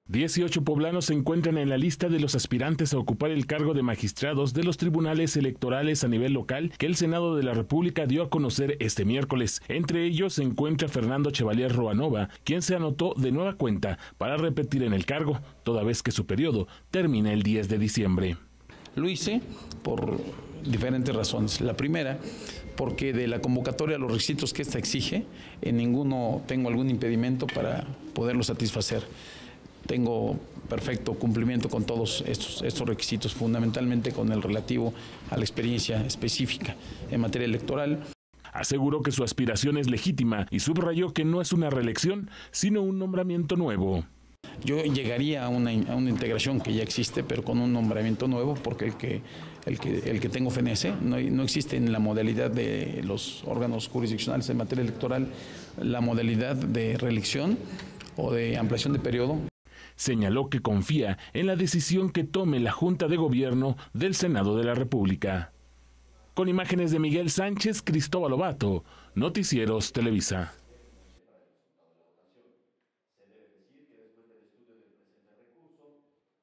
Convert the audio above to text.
18 poblanos se encuentran en la lista de los aspirantes a ocupar el cargo de magistrados de los tribunales electorales a nivel local que el Senado de la República dio a conocer este miércoles. Entre ellos se encuentra Fernando Chevalier Roanova, quien se anotó de nueva cuenta para repetir en el cargo, toda vez que su periodo termina el 10 de diciembre. Lo hice por diferentes razones. La primera, porque de la convocatoria, los requisitos que esta exige, en ninguno tengo algún impedimento para poderlo satisfacer. Tengo perfecto cumplimiento con todos estos requisitos, fundamentalmente con el relativo a la experiencia específica en materia electoral. Aseguró que su aspiración es legítima y subrayó que no es una reelección, sino un nombramiento nuevo. Yo llegaría a una integración que ya existe, pero con un nombramiento nuevo, porque el que tengo fenece, no existe en la modalidad de los órganos jurisdiccionales en materia electoral la modalidad de reelección o de ampliación de periodo. Señaló que confía en la decisión que tome la Junta de Gobierno del Senado de la República. Con imágenes de Miguel Sánchez, Cristóbal Lobato, Noticieros Televisa.